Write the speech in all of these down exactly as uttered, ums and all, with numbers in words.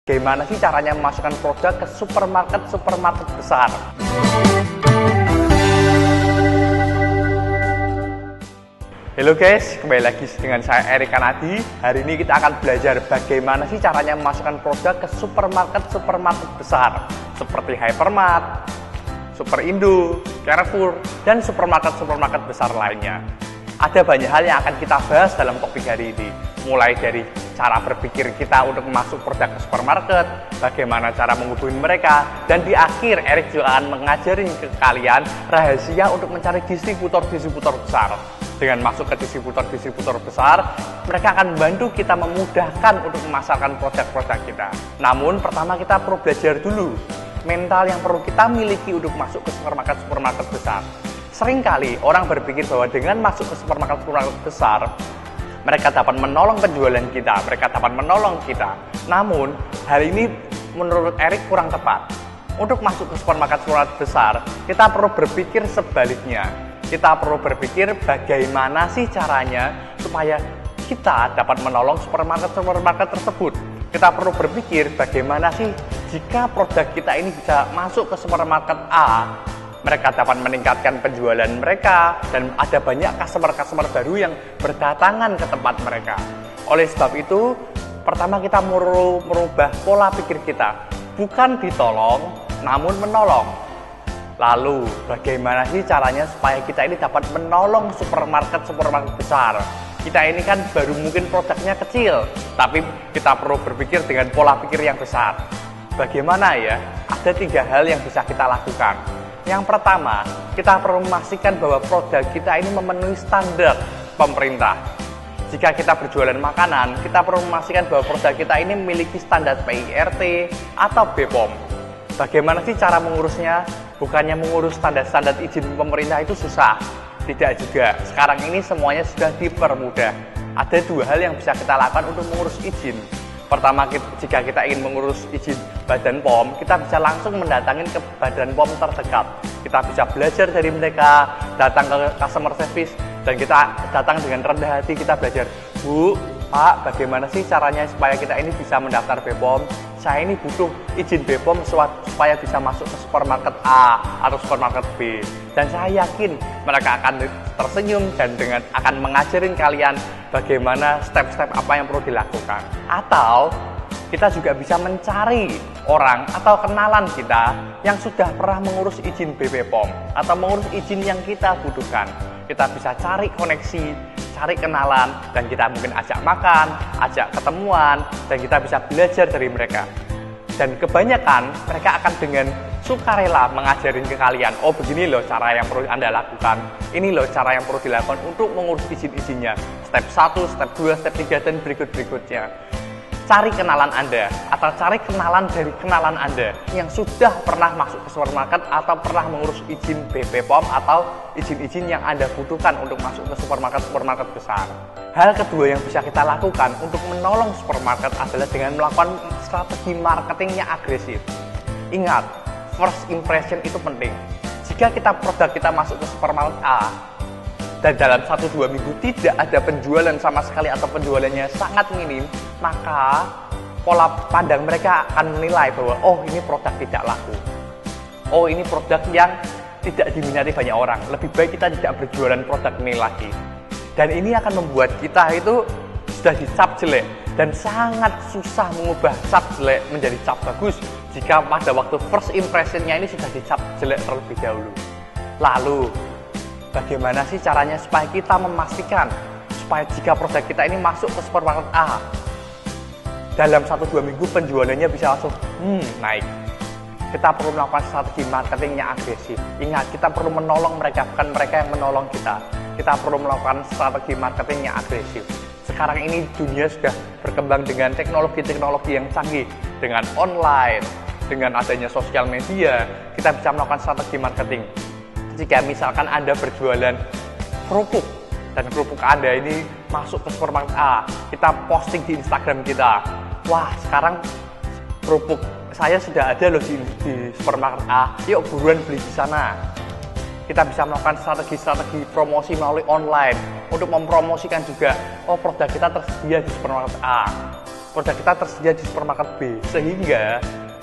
Bagaimana sih caranya memasukkan produk ke supermarket-supermarket besar? Halo guys, kembali lagi dengan saya Erik Kanadi. Hari ini kita akan belajar bagaimana sih caranya memasukkan produk ke supermarket-supermarket besar seperti Hypermart, Superindo, Carrefour, dan supermarket-supermarket besar lainnya. Ada banyak hal yang akan kita bahas dalam topik hari ini, mulai dari cara berpikir kita untuk masuk produk ke supermarket, bagaimana cara menghubungi mereka, dan di akhir Erik juga akan mengajarin ke kalian rahasia untuk mencari distributor-distributor besar. Dengan masuk ke distributor-distributor besar, mereka akan membantu kita memudahkan untuk memasarkan produk-produk kita. Namun pertama kita perlu belajar dulu mental yang perlu kita miliki untuk masuk ke supermarket-supermarket besar. Seringkali orang berpikir bahwa dengan masuk ke supermarket-supermarket besar, mereka dapat menolong penjualan kita, mereka dapat menolong kita. Namun, hal ini menurut Erik kurang tepat. Untuk masuk ke supermarket-supermarket besar, kita perlu berpikir sebaliknya. Kita perlu berpikir bagaimana sih caranya supaya kita dapat menolong supermarket-supermarket tersebut. Kita perlu berpikir bagaimana sih jika produk kita ini bisa masuk ke supermarket A, mereka dapat meningkatkan penjualan mereka dan ada banyak customer-customer baru yang berdatangan ke tempat mereka. Oleh sebab itu, pertama kita perlu merubah pola pikir kita. Bukan ditolong, namun menolong. Lalu, bagaimana sih caranya supaya kita ini dapat menolong supermarket-supermarket besar? Kita ini kan baru mungkin produknya kecil, tapi kita perlu berpikir dengan pola pikir yang besar. Bagaimana ya? Ada tiga hal yang bisa kita lakukan. Yang pertama, kita perlu memastikan bahwa produk kita ini memenuhi standar pemerintah. Jika kita berjualan makanan, kita perlu memastikan bahwa produk kita ini memiliki standar P I R T atau B P O M. Bagaimana sih cara mengurusnya? Bukannya mengurus standar-standar izin pemerintah itu susah. Tidak juga. Sekarang ini semuanya sudah dipermudah. Ada dua hal yang bisa kita lakukan untuk mengurus izin. Pertama, jika kita ingin mengurus izin Badan P O M, kita bisa langsung mendatangi ke Badan P O M terdekat. Kita bisa belajar dari mereka, datang ke customer service, dan kita datang dengan rendah hati, kita belajar, Bu, Pak, bagaimana sih caranya supaya kita ini bisa mendaftar B P O M? Saya ini butuh izin B P O M supaya bisa masuk ke supermarket A atau supermarket B. Dan saya yakin mereka akan tersenyum dan dengan akan mengajarin kalian bagaimana step-step apa yang perlu dilakukan. Atau kita juga bisa mencari orang atau kenalan kita yang sudah pernah mengurus izin B P O M atau mengurus izin yang kita butuhkan. Kita bisa cari koneksi, cari kenalan, dan kita mungkin ajak makan, ajak ketemuan, dan kita bisa belajar dari mereka. Dan kebanyakan mereka akan dengan sukarela mengajarin ke kalian, oh begini loh cara yang perlu Anda lakukan, ini loh cara yang perlu dilakukan untuk mengurus izin-izinnya, step satu, step dua, step tiga, dan berikut-berikutnya. Cari kenalan Anda, atau cari kenalan dari kenalan Anda yang sudah pernah masuk ke supermarket atau pernah mengurus izin B P O M atau izin-izin yang Anda butuhkan untuk masuk ke supermarket-supermarket besar. Hal kedua yang bisa kita lakukan untuk menolong supermarket adalah dengan melakukan strategi marketing yang agresif. Ingat, first impression itu penting. Jika kita produk kita masuk ke supermarket A, dan dalam satu dua minggu tidak ada penjualan sama sekali atau penjualannya sangat minim, maka pola pandang mereka akan menilai bahwa oh ini produk tidak laku, oh ini produk yang tidak diminati banyak orang, lebih baik kita tidak berjualan produk ini lagi. Dan ini akan membuat kita itu sudah dicap jelek dan sangat susah mengubah cap jelek menjadi cap bagus jika pada waktu first impressionnya ini sudah dicap jelek terlebih dahulu. Lalu bagaimana sih caranya supaya kita memastikan supaya jika produk kita ini masuk ke supermarket A, dalam satu dua minggu penjualannya bisa langsung hmm, naik. Kita perlu melakukan strategi marketing yang agresif. Ingat, kita perlu menolong mereka, bukan mereka yang menolong kita. Kita perlu melakukan strategi marketing yang agresif. Sekarang ini dunia sudah berkembang dengan teknologi-teknologi yang canggih. Dengan online, dengan adanya sosial media, kita bisa melakukan strategi marketing. Jika misalkan Anda berjualan kerupuk dan kerupuk Anda ini masuk ke supermarket A, kita posting di Instagram kita, wah sekarang kerupuk saya sudah ada loh di, di supermarket A, yuk buruan beli di sana. Kita bisa melakukan strategi-strategi promosi melalui online untuk mempromosikan juga, oh produk kita tersedia di supermarket A. produk kita tersedia di supermarket B, sehingga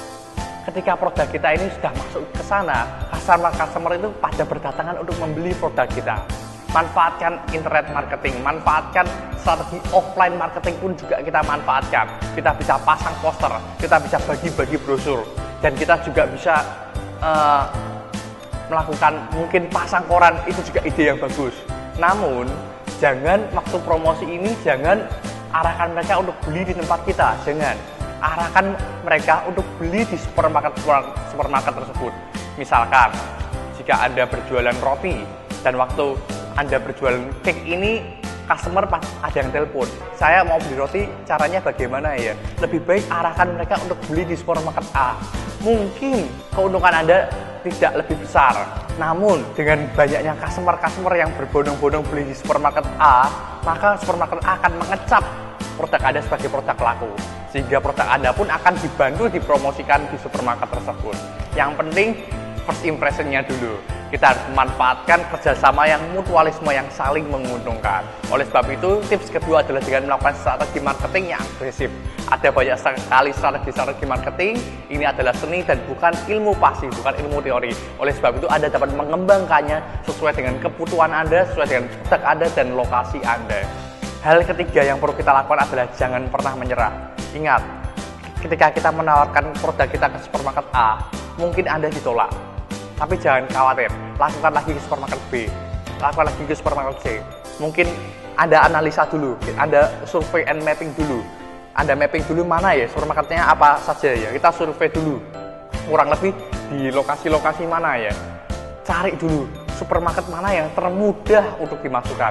ketika produk kita ini sudah masuk ke sana, customer-customer itu pada berdatangan untuk membeli produk kita. Manfaatkan internet marketing, manfaatkan strategi offline marketing pun juga kita manfaatkan. Kita bisa pasang poster, kita bisa bagi-bagi brosur, dan kita juga bisa uh, melakukan mungkin pasang koran, itu juga ide yang bagus. Namun, jangan waktu promosi ini jangan arahkan mereka untuk beli di tempat kita, jangan. Arahkan mereka untuk beli di supermarket supermarket tersebut. Misalkan, jika Anda berjualan roti dan waktu Anda berjualan cake ini, customer pas ada yang telepon, saya mau beli roti, caranya bagaimana ya? Lebih baik arahkan mereka untuk beli di supermarket A. Mungkin keuntungan Anda tidak lebih besar, namun dengan banyaknya customer-customer yang berbondong-bondong beli di supermarket A, maka supermarket A akan mengecap produk Anda sebagai produk laku, sehingga produk Anda pun akan dibantu dipromosikan di supermarket tersebut. Yang penting first impression-nya dulu. Kita harus memanfaatkan kerjasama yang mutualisme yang saling menguntungkan. Oleh sebab itu, tips kedua adalah dengan melakukan strategi marketing yang agresif. Ada banyak sekali strategi-strategi marketing. Ini adalah seni dan bukan ilmu pasti, bukan ilmu teori. Oleh sebab itu, Anda dapat mengembangkannya sesuai dengan kebutuhan Anda, sesuai dengan produk Anda dan lokasi Anda. Hal ketiga yang perlu kita lakukan adalah jangan pernah menyerah. Ingat, ketika kita menawarkan produk kita ke supermarket A, mungkin Anda ditolak. Tapi jangan khawatir, lakukan lagi ke supermarket B, lakukan lagi ke supermarket C. Mungkin Anda analisa dulu, Anda survei and mapping dulu. Anda mapping dulu mana ya, supermarketnya apa saja ya. Kita survei dulu, kurang lebih di lokasi-lokasi mana ya. Cari dulu supermarket mana yang termudah untuk dimasukkan.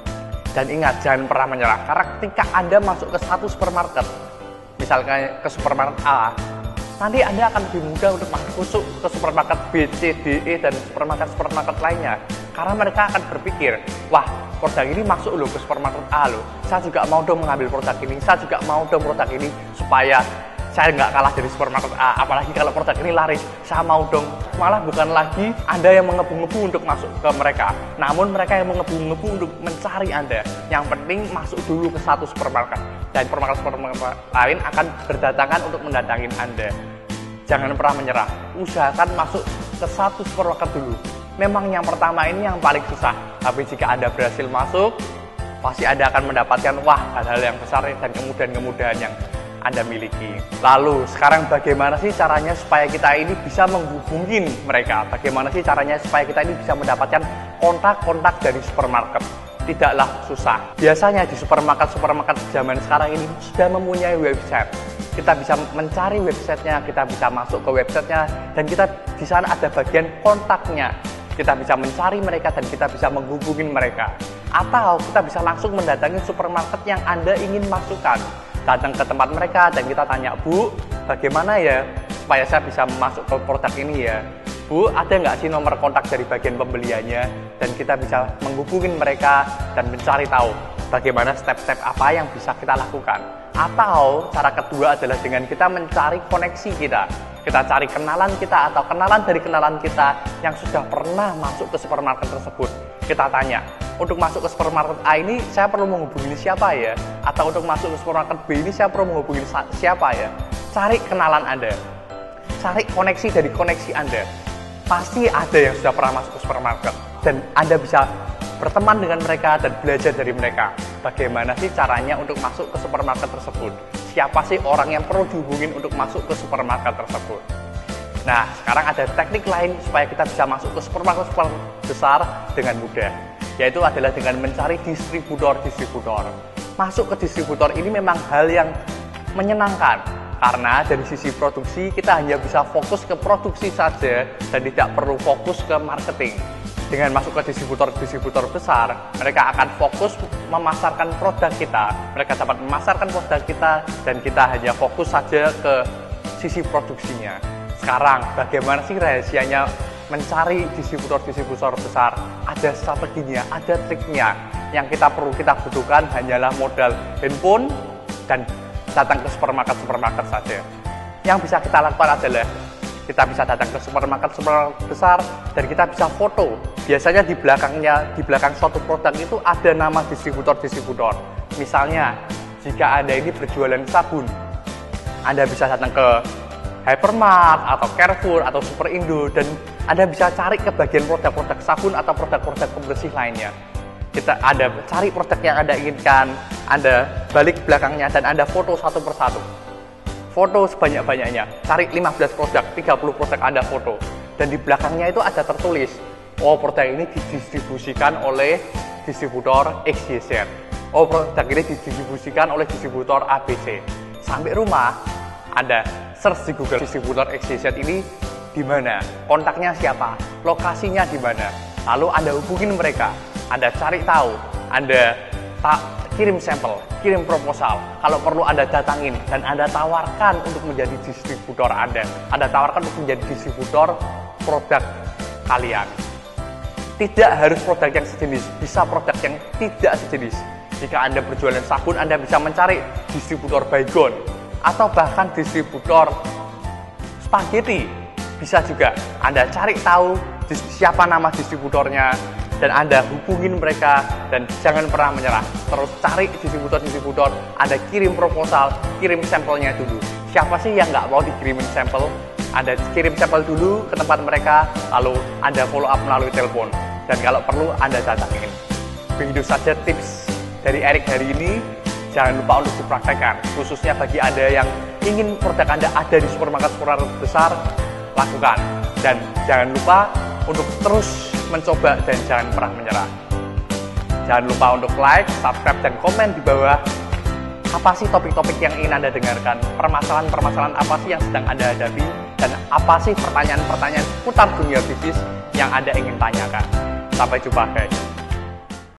Dan ingat, jangan pernah menyerah, karena ketika Anda masuk ke satu supermarket, misalkan ke supermarket A, nanti Anda akan lebih mudah untuk masuk ke supermarket B, C, D, E, dan supermarket-supermarket lainnya. Karena mereka akan berpikir, wah, produk ini masuk loh ke supermarket A loh. Saya juga mau dong mengambil produk ini, saya juga mau dong produk ini, supaya saya nggak kalah dari supermarket A. Apalagi kalau produk ini laris, saya mau dong. Malah bukan lagi Anda yang mengebu-ngebu untuk masuk ke mereka, namun mereka yang mengebu-ngebu untuk mencari Anda. Yang penting masuk dulu ke satu supermarket, dan supermarket-supermarket lain akan berdatangan untuk mendatangi Anda. Jangan pernah menyerah, usahakan masuk ke satu supermarket dulu. Memang yang pertama ini yang paling susah, tapi jika Anda berhasil masuk, pasti Anda akan mendapatkan wah hal-hal yang besar dan kemudahan-kemudahan yang Anda miliki. Lalu sekarang bagaimana sih caranya supaya kita ini bisa menghubungi mereka? Bagaimana sih caranya supaya kita ini bisa mendapatkan kontak-kontak dari supermarket? Tidaklah susah. Biasanya di supermarket-supermarket zaman sekarang ini sudah mempunyai website. Kita bisa mencari websitenya, kita bisa masuk ke websitenya, dan kita di sana ada bagian kontaknya. Kita bisa mencari mereka dan kita bisa menghubungi mereka. Atau kita bisa langsung mendatangi supermarket yang Anda ingin masukkan. Datang ke tempat mereka dan kita tanya, Bu, bagaimana ya supaya saya bisa masuk ke produk ini ya? Bu, ada nggak sih nomor kontak dari bagian pembeliannya? Dan kita bisa menghubungi mereka dan mencari tahu bagaimana step-step apa yang bisa kita lakukan. Atau cara kedua adalah dengan kita mencari koneksi kita. Kita cari kenalan kita atau kenalan dari kenalan kita yang sudah pernah masuk ke supermarket tersebut. Kita tanya, untuk masuk ke supermarket A ini saya perlu menghubungi siapa ya? Atau untuk masuk ke supermarket B ini saya perlu menghubungi siapa ya? Cari kenalan Anda. Cari koneksi dari koneksi Anda. Pasti ada yang sudah pernah masuk ke supermarket. Dan Anda bisa berteman dengan mereka dan belajar dari mereka. Bagaimana sih caranya untuk masuk ke supermarket tersebut? Siapa sih orang yang perlu dihubungin untuk masuk ke supermarket tersebut? Nah, sekarang ada teknik lain supaya kita bisa masuk ke supermarket-supermarket besar dengan mudah, yaitu adalah dengan mencari distributor-distributor. Masuk ke distributor ini memang hal yang menyenangkan, karena dari sisi produksi kita hanya bisa fokus ke produksi saja dan tidak perlu fokus ke marketing. Dengan masuk ke distributor-distributor besar, mereka akan fokus memasarkan produk kita. Mereka dapat memasarkan produk kita dan kita hanya fokus saja ke sisi produksinya. Sekarang, bagaimana sih rahasianya mencari distributor-distributor besar? Ada strateginya, ada triknya. Yang kita perlu kita butuhkan hanyalah modal handphone dan datang ke supermarket-supermarket saja. Yang bisa kita lakukan adalah kita bisa datang ke supermarket-supermarket besar dan kita bisa foto. Biasanya di belakangnya, di belakang suatu produk itu ada nama distributor-distributor. Misalnya, jika Anda ini berjualan sabun. Anda bisa datang ke Hypermart atau Carrefour atau Superindo dan Anda bisa cari ke bagian produk-produk sabun atau produk-produk pembersih lainnya. Kita Anda cari produk yang Anda inginkan, Anda balik belakangnya dan Anda foto satu persatu. Foto sebanyak-banyaknya, cari lima belas produk, tiga puluh produk Anda foto. Dan di belakangnya itu ada tertulis, oh produk ini didistribusikan oleh distributor X Y Z. Oh produk ini didistribusikan oleh distributor A B C. Sampai rumah, Anda search di Google distributor X Y Z ini di mana, kontaknya siapa, lokasinya di mana. Lalu Anda hubungin mereka, Anda cari tahu, Anda tak kirim sampel, kirim proposal. Kalau perlu Anda datangin dan Anda tawarkan untuk menjadi distributor Anda. Anda tawarkan untuk menjadi distributor produk kalian. Tidak harus produk yang sejenis, bisa produk yang tidak sejenis. Jika Anda berjualan sabun, Anda bisa mencari distributor baygon atau bahkan distributor spaghetti. Bisa juga Anda cari tahu siapa nama distributornya dan Anda hubungin mereka dan jangan pernah menyerah. Terus cari distributor-distributor, Anda kirim proposal, kirim sampelnya dulu. Siapa sih yang nggak mau dikirimin sampel? Anda kirim sampel dulu ke tempat mereka, lalu Anda follow up melalui telepon. Dan kalau perlu Anda datangin. Begitu saja tips dari Erik hari ini. Jangan lupa untuk dipraktekkan, khususnya bagi Anda yang ingin produk Anda ada di supermarket-supermarket besar, lakukan. Dan jangan lupa untuk terus mencoba dan jangan pernah menyerah. Jangan lupa untuk like, subscribe, dan komen di bawah. Apa sih topik-topik yang ingin Anda dengarkan? Permasalahan-permasalahan apa sih yang sedang Anda hadapi? Dan apa sih pertanyaan-pertanyaan seputar dunia bisnis yang Anda ingin tanyakan? Sampai jumpa guys.